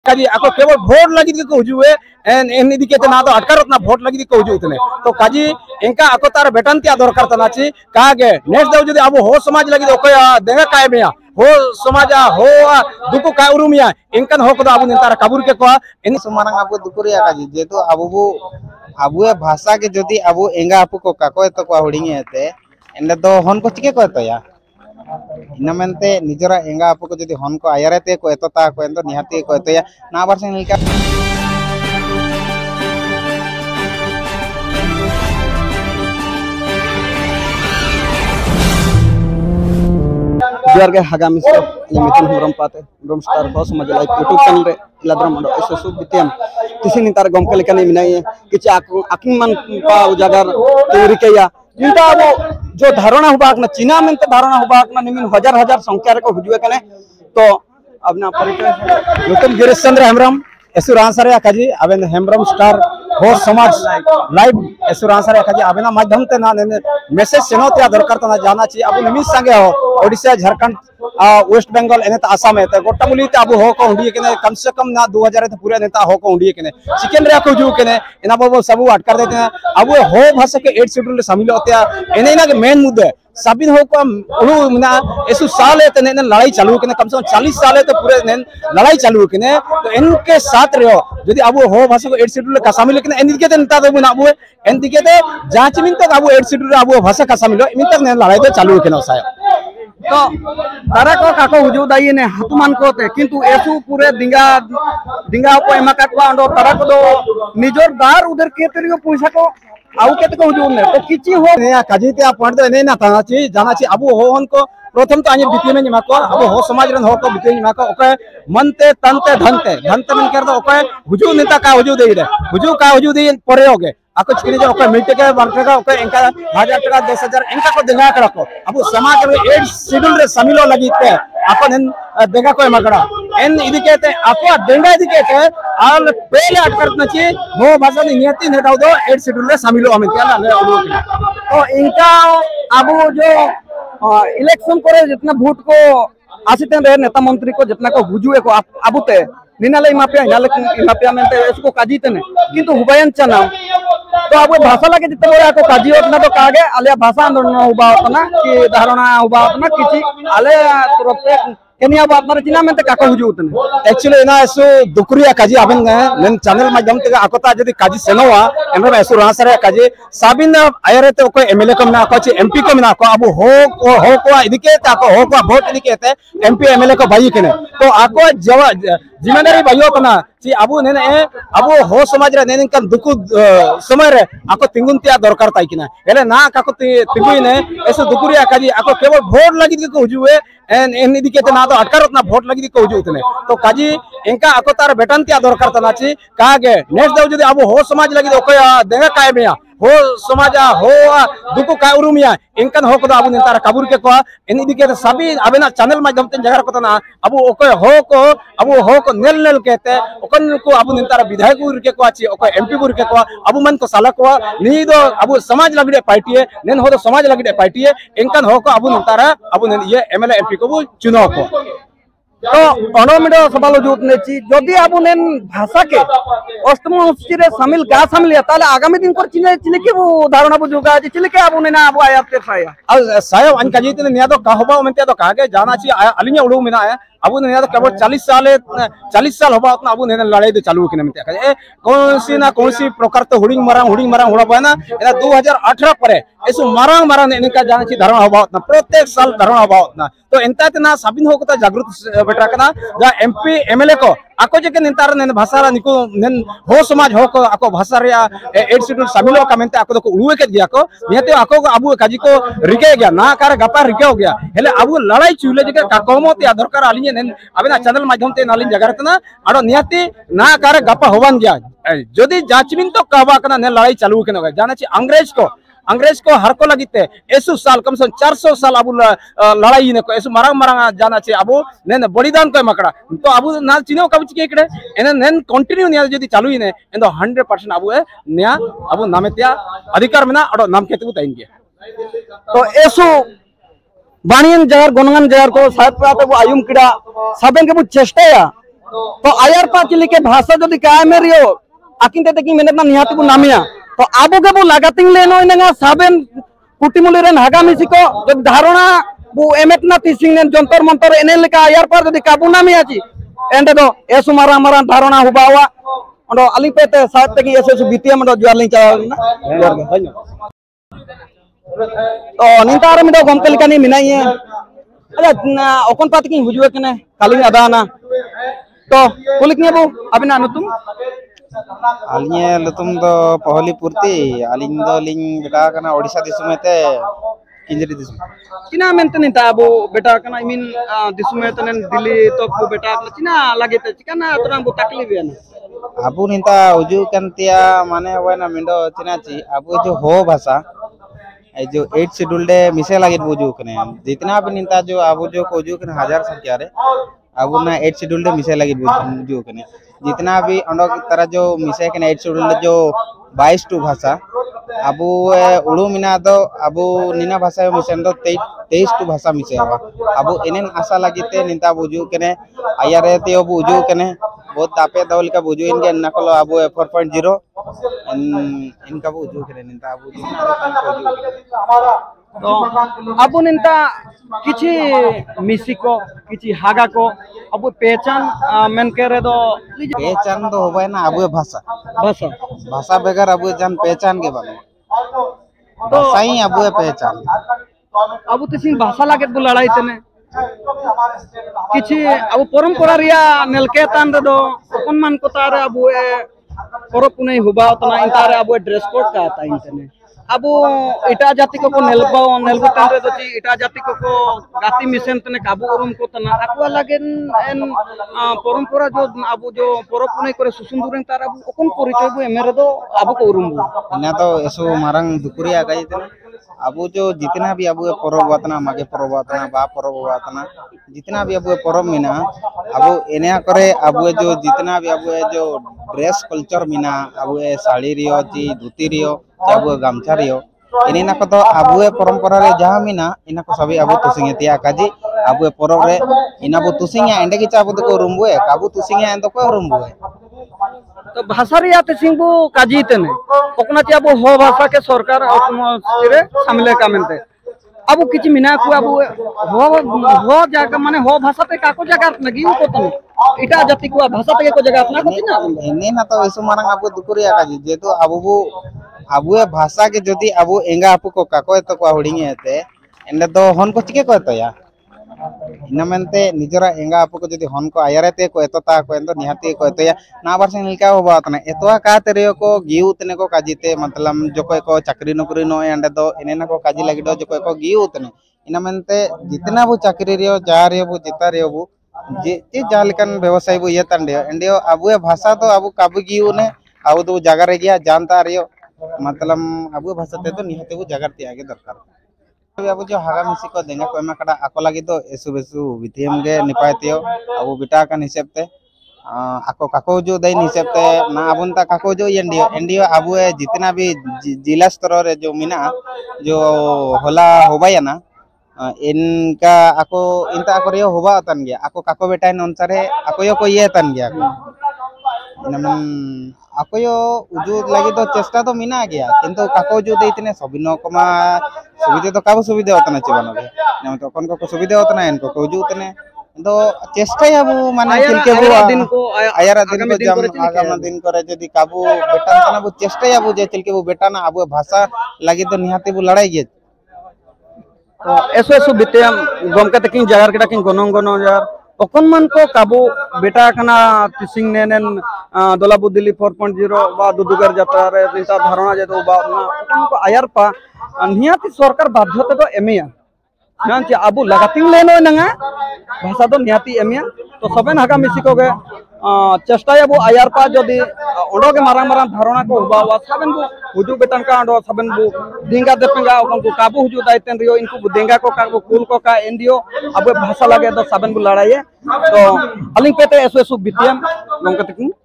काजी आको केवल भोट लगी को हुजुए एन इदी केते ना तो अटकारत ना भोट लगी को हुजुतने तो काजी इनका आको तार बेटन त्या दरकार तनाची कागे नेक्स्ट दव जदी अबो हो समाज लगी ओको देगा काय मेया हो समाज हो दुको काय उरुमिया इनकन हो को अबो नितार काबुर के को इन सुमानंग अबो दुकुरिया काजी जेतो अबो अबुए भाषा के जदी अबो एंगा अपु को काको तो को हुडिंगे हेते एंडे तो हन को चिके को तो या इन मेनते निजरा एंगा अपु को जदी हन को आयरते को एतोता को एंदो निहाती को तो या ना बारसेन लिका जोर के हगामी मिथुन हेम्ब्रम पाते हेम्ब्रम स्टार हो समाज लाइव यूट्यूब चैनल रे इलाद्रा मंडो एसोसु बितियम किसी नितार गमके लेकने मिनाई किछि आकिन मन पा उजागर तेरी केया जिनता वो जो धारणा हुबाक ना चीना में तो धारणा हुबाक ना निमिन हजार हजार संख्या रे को हुजुए कने तो अपना परिचय यूट्यूब गिरीश चंद्र हेम्ब्रम एसुरांसरे काजी अबेन हेम्ब्रम स्टार हो समाज लाइव एसुरांसरे काजी अबेना माध्यम ते ना मेसेज सेनोते दरकार तना जाना ची अब निमिस संगे हो ओडिशा झारखंड वेस्ट बंगाल एने आसाम है गोटा मुली अब हो को हुंडी के कम से कम ना 2000 ते पूरे नेता हो को हुंडी के चिकन रे को जू के एना बाबू सब अटकर देते हैं अब हो भाषा के 8 शेड्यूल रे शामिल होते हैं एने ना के मेन मुद्दे साबिन हो को उड़ू मिना एसु साल है तो ने लड़ाई चालू के कम से कम 40 साल है तो पूरे ने लड़ाई चालू के तो इनके साथ रहो यदि अब हो भाषा को 8 शेड्यूल का शामिल के एन दिके नेता तो बुना अब एन दिके ते जांच मिन तक अब 8 शेड्यूल अब भाषा का शामिल मिन तक ने लड़ाई तो चालू के साया तो तारा को काको हुजु दाई ने हतुमान को ते किंतु एसु पूरे दिंगा दिंगा को एमा काटवा अंडो तारा को दो निजोर दार उधर के तरियो पैसा को आउ केत को हुजु ने तो किछि हो ने काजीते आप पॉइंट ने ना ताना ची जाना ची अब हो हन को प्रथम तो आने बिती में निमा को अब हो समाज रन हो को बिती निमा को ओके मनते तनते धनते धनते मन कर दो ओके हुजु नेता का हुजु देई दे हुजु का हुजु देई परे होगे आको चिकनी जो ओके मिलते के बांटे का ओके इनका 1000 टका 10000 इनका को देगा को अब समाज में 8 शेड्यूल रे शामिल हो लगी ते अपन देगा को मगड़ा एन इदी कहते आपको देंगा इदी कहते और पहले अटकर नची हो भाषा नियति नेता दो 8 शेड्यूल रे शामिल हो हमें क्या ना तो इनका अब जो इलेक्शन करे जितना वोट को आसिते रहे नेता मंत्री को जितना को हुजुए को आबुते निनाले इमापिया में इसको काजीते ने किंतु हुबायन चना तो अब भाषा लगे जितने बड़ा को काजी होतना तो कागे आले भाषा आंदोलन हुबा होतना कि धारणा हुबा होतना किछि आले तुरते केनिया बात मारे चिना में काको हुजु उतने एक्चुअली ना एसु दुकुरिया काजी आबन नेन चैनल माध्यम ते आकोता जदी काजी सेनोवा एमरे एसु रासरे काजी साबिन आयरे ते को एमएलए को ना को छि एमपी को ना को अब हो को इदिके ताको हो को वोट इदिके ते एमपी एमएलए को भाई केने तो आको जिम्मेदारी भाइयो कना ची अब नेने अब हो समाज रे नेन कन दुकु समय रे आको तिंगुनतिया दरकार ताई किना एले ना काको तिंगुइने एसु दुकुरिया काजी आको केवल भोट लगी को हुजुए एन इदी केते ना तो अटकारत ना भोट लगी को हुजुतने तो काजी इनका आको तार बेटन त्या दरकार तना ची कागे नेक्स्ट दव जदी अब हो समाज लगी ओको देगा काय मेया हो समाज हो दुको काय उरुमिया इनकन हो को अब नितार काबुर के को इन इदी के सभी अबेना चैनल माध्यम ते जगर को तना अब ओको हो को नेल कहते ओकन को अब नितार विधायक उर के को आछि ओको एमपी उर के को अब मन को साला को नी दो अब समाज लगिडे पार्टी है नेन हो तो समाज लगिडे पार्टी है इनकन हो को अब नितार अब ये एमएलए एमपी को चुनाव को तो अनोमिडो सवाल जुत ने ची जदी अब नेन भाषा के अष्टम अनुसूची रे शामिल का शामिल है ताले आगामी दिन को चिने चिने के वो धारणा बुजुगा चिले के अब नेना अब आया ते साया अब साया अन काजीते ने तो कहबा मनते तो कागे जाना ची अलिया उडू मिना है अब ने तो केवल 40 साल होबा उतना अब ने लड़ाई तो चालू किने मिते ए कौन सी प्रकार तो हुडिंग मारांग हुड़ा बना एना 2018 परे एसु मारांग इनका जाना ची धारणा होबा उतना प्रत्येक साल धारणा होबा उतना तो एंता तना साबिन हो को जागृत बेटा कना जा एमपी एमएलए को आको जे के नेतार ने भाषा निको नेन हो समाज हो को आको भाषा रे 8 शेड्यूल शामिल हो कमेंते आको को उड़ुए के दिया को निहते आको अब काजी को रिके गया ना कार गपा रिके हो गया हेले अब लड़ाई चुले जे का कोमोते आदरकार आलिए नेन अबेना चैनल माध्यम ते नालिन जगरतना आरो निहते ना कार गपा होवान गया जदी जाचमिन तो कहबा कना ने लड़ाई चालू केनो जाना छि अंग्रेज को हर को लगते एसु साल कम से कम 400 साल अब लड़ाई ने को एसु मारांग जाना चे अब ने बलिदान को मकड़ा तो अब ना चिनो कब चिके इकडे एने नेन कंटिन्यू निया जदी चालू ही ने एंदो 100% अब निया अब नामेतिया अधिकार मेना अडो नाम केतु ताइनगे तो एसु बाणियन जगर गुणगान जगर को साथ पाते वो आयुम किड़ा साबेन के वो चेष्टा या तो आयर पा चिली के भाषा जो काय मेरियो आकिन ते की मेहनत ना निहाती बु नामिया तो आबो के बु लगातिंग लेनो इनगा साबेन कुटिमुली रेन हागा मिसिको जो धारणा बु एमेट ना तिसिंग ने जंतर मंतर एने लेका आयर पा जो काबू नामिया जी एंडे दो एसु मारा मारा धारणा हुबावा ओंडो अली पेते साथ तकी एसु बितिया मंडो जुआलिंग चावना तो निंतार मिदो गमके लिकानी मिनाइए अच्छा ओकन पात की हुजुए कने काली अदाना तो कुलिक ने बु अबिना नुतुम आलिए लुतुम दो पहली पूर्ति आलिंग दो लिंग बेटा कना ओडिशा दिसुमेते किंजरी दिसुम चिना मेंते निता अबो बेटा कना आई मीन दिसुमेते ने दिल्ली तो को बेटा चिना लागेते चिकना तोरा बु तकलीफ है ना अबु निता उजु कंतिया माने वना मिंडो चिनाची अबु जो हो भाषा जो 8 शेड्यूल डे मिसे लगे बुजू कने जितना भी निता जो अबु जो कोजू कने 1000 संख्या रे अबु ना 8 शेड्यूल डे मिसे लगे बुजू कने जितना भी अंडो की तरह जो मिसे कने 8 शेड्यूल जो 22 टू भाषा अबु उड़ू मिना दो अबु निना भाषा मिसे दो 23 टू भाषा मिसे हवा अबु एनेन आशा लगीते निता बुजू कने आयारे ते बुजू कने बहुत तापे दौल का बुजू इनके नकलो अबु 4.0 इनका बुजू कने निता बुजू तो अबु निंता किछि मिसिको किछि हागा को अबु पहचान मेन करे दो पहचान दो होबे ना अबु भाषा भाषा भाषा बगैर अबु जान पहचान के बारे भाषा ही अबु पहचान अबु तिसिंग भाषा लागे बु लड़ाई तने किछि अबु परंपरा रिया नेलके तान दो कोन मान को तारे अबु परब पुनै हुबा तना इंतारे अबु ड्रेस कोड का ता इंतने अबु इटा जाति को नेलबो तंरे दची इटा जाति को गाती मिशन तने काबू उरुम को तना अकवा लागेन एन परंपरा जो अबु जो परब पुनै करे सुसुंदुरेन तार अबु कोन परिचय बु एमेरे दो अबु को उरुम इना तो एसो मारंग दुकुरिया गाई तने अबु जो जितना भी अबु परब वातना मागे परब वातना बा परब वातना जितना भी अबु परब मिना अबु एने करे अबु जो जितना भी अबु जो ड्रेस कल्चर मिना अबु साड़ी रियो जी धोती रियो अबु गामछा रियो इना को तो अबु परंपरा रे जहां मिना इना को सभी अबु तुसिंगे तिया काजी अबु परब रे इना बु तुसिंगे एंडे की चाबु को रुमबुए काबु तुसिंगे एंड को रुमबुए तो भाषा रिया तिसिंग बु काजी तने ओकना ति अबु हो भाषा के सरकार रे सामले का मेनते अबु किछि मिना को अबु हो जागा माने हो भाषा पे काको जगह लगी को तने इटा जाति को भाषा पे को जगह अपना को ना इने ना तो एसो मारंग अबु दुकुरिया काजी जेतो अबु भाषा के जदि अबु एंगा अपु को काको तो को हुडिंगे हेते एंडे तो हन को चिके को तो या इना मेनते निजरा एंगा अपु को जदि हन को आयरते को एतता को एंदो निहाती को तो या ना बारसे निलका हो बातना एतवा का तेरे को गिउ तने को काजीते मतलब जो को चाकरी नौकरी नो एंडे तो इनेना को काजी लागि दो जो को गिउ तने इना मेनते जितना बु चाकरी रियो जा रियो बु जिता रियो बु जे जालकन व्यवसाय बु ये तंडे एंडे अबु भाषा तो अबु काबु गिउ ने अबु तो जगह रे गया जानता रियो मतलब अबु भाषा ते तो निहाते बु जगह ते आगे दरकार अबु जो हागा मिसी को देंगा को एमा कड़ा आको लागि तो एसु बेसु बिथियम गे निपायतियो अबु बिटा का हिसाबते आको काको जो दै हिसाबते ना अबुन ता काको जो एनडीओ अबु जितना भी जिला स्तर रे जो मिना जो होला होबाया ना इनका आको इंता आको रियो होबा तन गया आको काको बेटा इन अनुसार आको यो को ये तन गया नमन आको यो उजु लगी तो चेष्टा तो मिना गया किंतु काको जो देइतने सबिनो कमा सुविधा तो काबो सुविधा होतना चिबानो बे नम तो कोन को सुविधा होतना इनको को उजु तने तो चेष्टा या बु माने चिलके बु दिन को आयारा दिन को जम आगामी दिन करे जदी काबू बेटा तना बु चेष्टा या बु जे चिलके बु बेटा ना अबु भाषा लगी तो निहाते बु लड़ाई गे तो एसो एसो बिते गमका तकिन जगार केटा किन गनों गनो यार ओकन मन को काबू बेटा कना तिसिंग नेनेन दोलाबु दिल्ली 4.0 बा दुदुगर यात्रा रे निता धारणा जे तो बा ओकन को आयार पा नियाति सरकार बाध्यता तो एमिया नान चे अबु लगातिंग लेनो नंगा भाषा तो नियाति एमिया तो सबेन हागा मिसिको गे चेष्टा या बु आयार पा जदी ओडो के मारा मारा धारणा को बा सबेन बु हुजु बेटन का ओडो सबेन बु दिंगा देपेंगा ओकन को काबू हुजु दायतेन रियो इनको बु देंगा को काबू कुल को का एनडीओ अब भाषा लगे तो सबेन बु लड़ाई तो अलिंग पेते एसो एसो बितियम गमका तकिन